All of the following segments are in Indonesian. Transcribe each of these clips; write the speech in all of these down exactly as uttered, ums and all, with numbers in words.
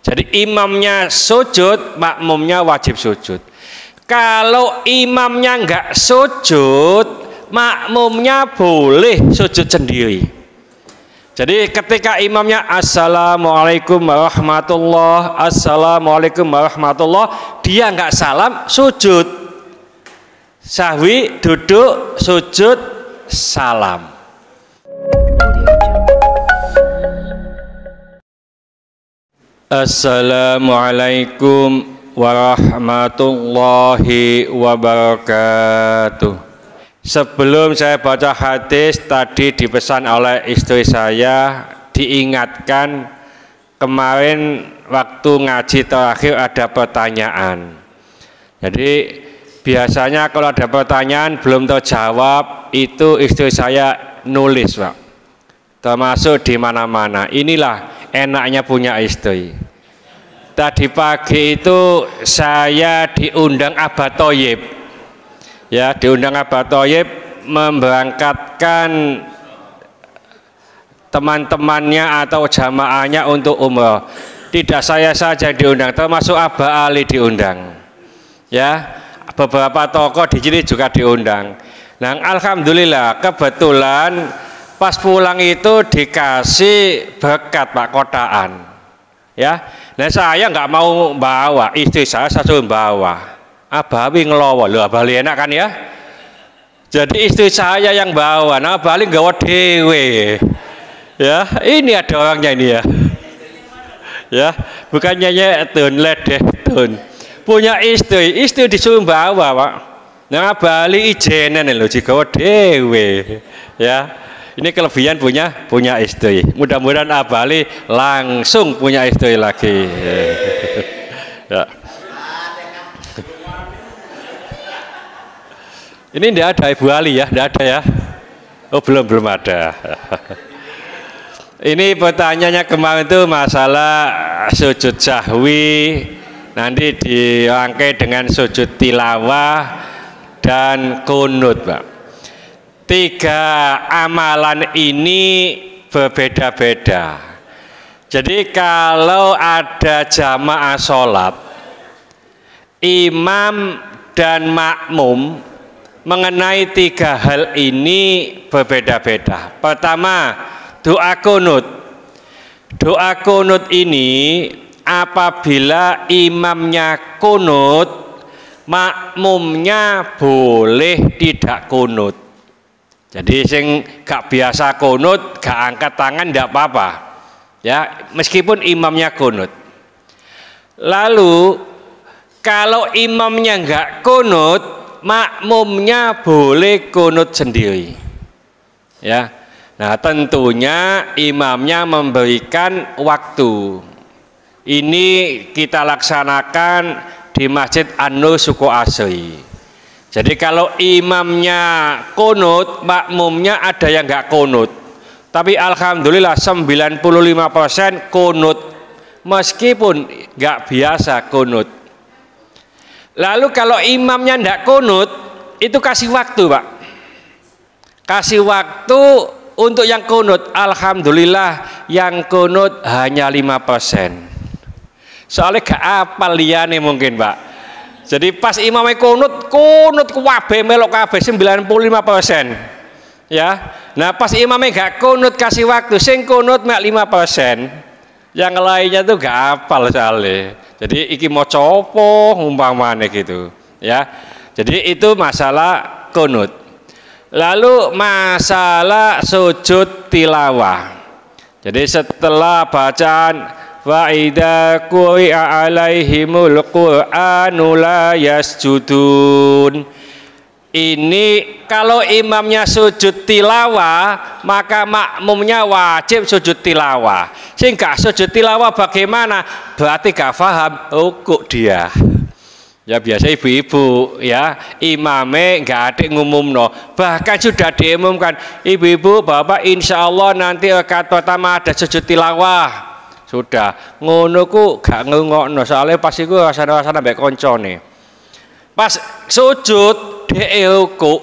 Jadi imamnya sujud, makmumnya wajib sujud. Kalau imamnya enggak sujud, makmumnya boleh sujud sendiri. Jadi ketika imamnya assalamualaikum warahmatullah, assalamualaikum warahmatullah, dia enggak salam, sujud. Sahwi, duduk, sujud, salam. Assalamualaikum warahmatullahi wabarakatuh. Sebelum saya baca hadis tadi dipesan oleh istri saya, diingatkan kemarin waktu ngaji terakhir ada pertanyaan. Jadi biasanya kalau ada pertanyaan belum terjawab itu istri saya nulis, Pak. Termasuk di mana-mana. Inilah enaknya punya istri. Tadi pagi itu saya diundang Abah Thoyib, ya diundang Abah Thoyib memberangkatkan teman-temannya atau jamaahnya untuk umroh. Tidak saya saja diundang, termasuk Abah Ali diundang, ya beberapa tokoh di sini juga diundang. Nah, alhamdulillah kebetulan pas pulang itu dikasih berkat, Pak, kotaan, ya. Nah saya nggak mau bawa, istri saya saya suruh bawa. Abah Ali ngelowo, loh Abah Ali enak kan ya. Jadi istri saya yang bawa, nah Abah Ali nggawa dewe. Ya, ini ada orangnya ini ya. Ya, bukannya ya tun ledeh tun. Punya istri, istri disuruh bawa, Pak. Nah Abah Ali ijenan loh, digawa dewe. Ya. Ini kelebihan punya punya istri. Mudah-mudahan Abah Ali langsung punya istri lagi. Ya. Ini tidak ada Ibu Ali ya, tidak ada ya. Oh belum belum ada. Ini pertanyaannya kemarin itu masalah sujud sahwi, nanti dirangkai dengan sujud tilawah dan kunut, Pak. Tiga amalan ini berbeda-beda. Jadi kalau ada jamaah sholat, imam dan makmum mengenai tiga hal ini berbeda-beda. Pertama, doa kunut. Doa kunut ini apabila imamnya kunut, makmumnya boleh tidak kunut. Jadi sing gak biasa kunut, gak angkat tangan tidak apa-apa, ya meskipun imamnya kunut. Lalu kalau imamnya gak kunut, makmumnya boleh kunut sendiri, ya. Nah tentunya imamnya memberikan waktu. Ini kita laksanakan di Masjid An-Nur Suko Asri. Jadi kalau imamnya kunut, makmumnya ada yang nggak kunut. Tapi alhamdulillah sembilan puluh lima persen kunut, meskipun nggak biasa kunut. Lalu kalau imamnya nggak kunut, itu kasih waktu, Pak. Kasih waktu untuk yang kunut. Alhamdulillah yang kunut hanya lima persen. Soalnya gak apal liyane mungkin, Pak. Jadi pas imamnya kunut, kunut kuwabe melok kabeh sembilan puluh lima persen. Ya. Nah, pas imamnya gak kunut kasih waktu, sing kunut mek lima persen. Yang lainnya tuh gak hafal soalnya. Jadi iki maca apa umpamane gitu, ya. Jadi itu masalah kunut. Lalu masalah sujud tilawah. Jadi setelah bacaan wa idza quri'a alaihimul qur'anu la yasjudun, ini kalau imamnya sujud tilawah maka makmumnya wajib sujud tilawah. Sing gak sujud tilawah bagaimana? Berarti gak paham rukuk dia. Ya biasa ibu-ibu ya, imame gak ada ngumumno, bahkan sudah diumumkan ibu-ibu bapak insya Allah nanti rakaat pertama ada sujud tilawah. Sudah ngono ku gak ngengokno, soalnya pas iku rasane-rasane mbek koncone. Pas sujud dhek rukuk.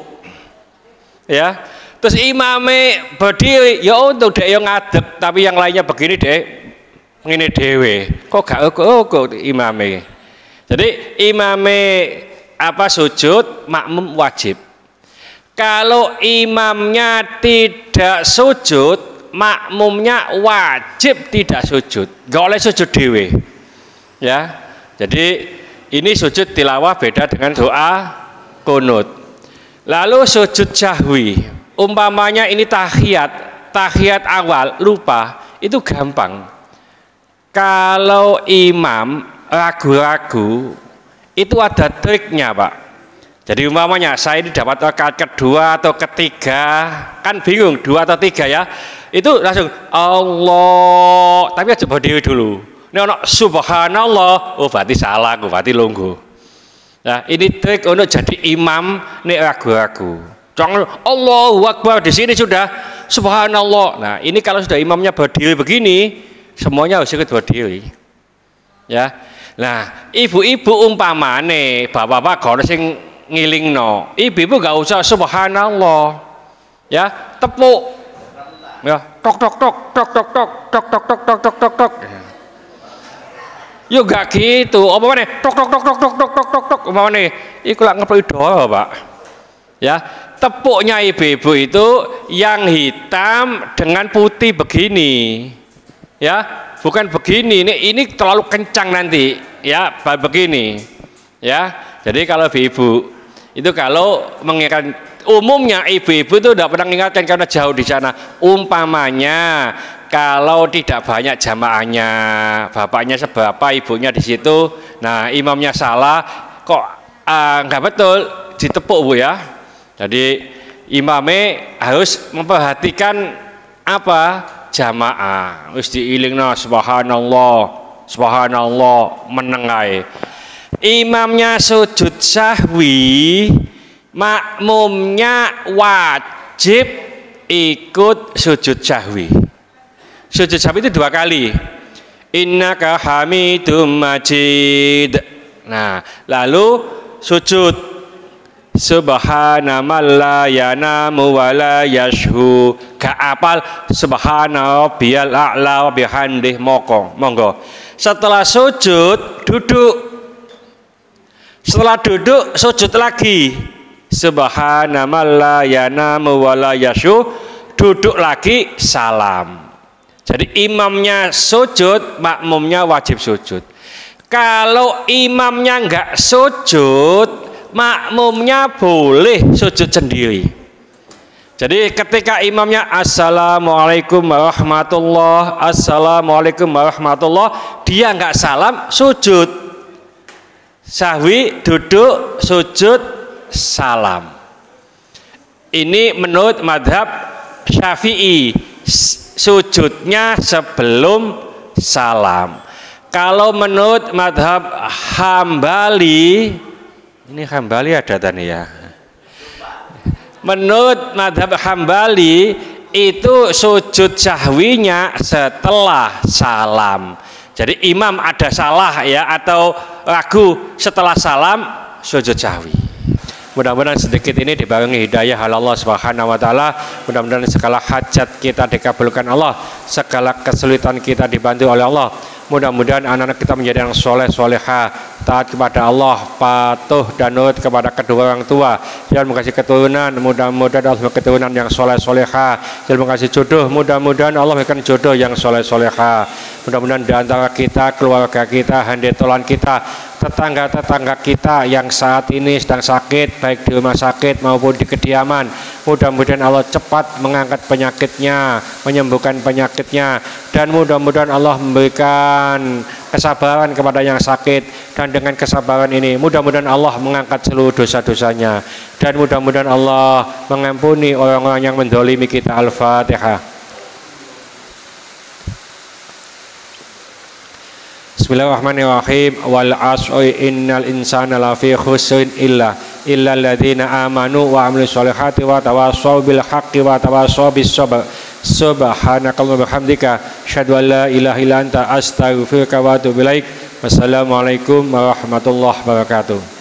Ya. Terus imame berdiri, ya untuk dhek yo ngadeg, tapi yang lainnya begini dhek ngene dhewe. Kok gak uga-uga imame. Jadi imame apa sujud, makmum wajib. Kalau imamnya tidak sujud, makmumnya wajib tidak sujud. Gak oleh sujud dhewe. Ya. Jadi ini sujud tilawah beda dengan doa kunut. Lalu sujud sahwi, umpamanya ini tahiyat, tahiyat awal lupa, itu gampang. Kalau imam ragu-ragu itu ada triknya Pak. Jadi umpamanya saya ini dapat rakaat kedua atau ketiga, kan bingung dua atau tiga ya, itu langsung Allah, tapi aja berdiri dulu. Ini ono subhanallah, oh berarti salah, oh berarti longgo. Nah ini trik untuk jadi imam nih ragu-ragu. Jangan Allahu Akbar di sini sudah subhanallah. Nah ini kalau sudah imamnya berdiri begini, semuanya harus ikut berdiri. Ya. Nah, ibu-ibu umpamane, bapak-bapak kalau sing ngilingno, ibu-ibu gak usah subhanallah. Ya, tepuk. Ya, tok tok tok tok tok tok tok tok tok tok tok tok tok. Yo gak gitu. Umpamane tok tok tok tok tok tok tok tok tok umpamane iku lak ngepeki doa, Pak. Ya, tepuknya ibu-ibu itu yang hitam dengan putih begini. Ya, bukan begini. Ini ini terlalu kencang nanti. Ya, begini. Ya. Jadi kalau ibu itu kalau mengingatkan, umumnya ibu-ibu itu tidak pernah mengingatkan karena jauh di sana. Umpamanya kalau tidak banyak jamaahnya, bapaknya seberapa, ibunya di situ. Nah, imamnya salah, kok nggak uh, betul, ditepuk Bu ya. Jadi imamnya harus memperhatikan apa? Jamaah. Wis diilingna subhanallah, subhanallah menengai. Imamnya sujud sahwi, makmumnya wajib ikut sujud sahwi. Sujud sahwi itu dua kali. Innaka hamidum majid. Nah, lalu sujud subhana man la yanamu wa la yashhu. Gak apal subhana rabbiyal a'la wa bihamdih moko. Monggo. Setelah sujud duduk. Setelah duduk sujud lagi. Subhana man la yanamu wa la yashhu. Duduk lagi salam. Jadi imamnya sujud, makmumnya wajib sujud. Kalau imamnya enggak sujud, makmumnya boleh sujud sendiri. Jadi ketika imamnya assalamualaikum warahmatullah, assalamualaikum warahmatullah, dia enggak salam, sujud. Sahwi duduk, sujud, salam. Ini menurut madhab Syafi'i, sujudnya sebelum salam. Kalau menurut madhab Hambali, ini Hambali ada tadi ya. Menurut madhab Hambali itu sujud sahwinya setelah salam. Jadi imam ada salah ya atau ragu setelah salam sujud sahwi. Mudah-mudahan sedikit ini dibarengi hidayah Allah Subhanahu wa taala. Mudah-mudahan segala hajat kita dikabulkan Allah, segala kesulitan kita dibantu oleh Allah. Mudah-mudahan anak-anak kita menjadi yang soleh soleha, taat kepada Allah, patuh dan nurut kepada kedua orang tua. Jangan mengasih keturunan, mudah-mudahan Allah memberikan keturunan yang soleh soleha. Jangan mengasih jodoh, mudah-mudahan Allah memberikan jodoh yang soleh soleha. Mudah-mudahan di antara kita, keluarga kita, handetolan kita, tetangga-tetangga kita yang saat ini sedang sakit, baik di rumah sakit maupun di kediaman, mudah-mudahan Allah cepat mengangkat penyakitnya, menyembuhkan penyakitnya, dan mudah-mudahan Allah memberikan kesabaran kepada yang sakit, dan dengan kesabaran ini mudah-mudahan Allah mengangkat seluruh dosa-dosanya, dan mudah-mudahan Allah mengampuni orang-orang yang mendolimi kita. Al-Fatihah. Bismillahirrahmanirrahim. Wal asri innal insana lafi khusrin illa illa alladziina amanu wa amilus solihati wa tawassaw bil haqqi wa tawassaw bis sabr. Subhanakallahumma wa bihamdika asyhadu an la ilaha illa anta astaghfiruka wa atubu ilaik. Wassalamualaikum warahmatullahi wabarakatuh.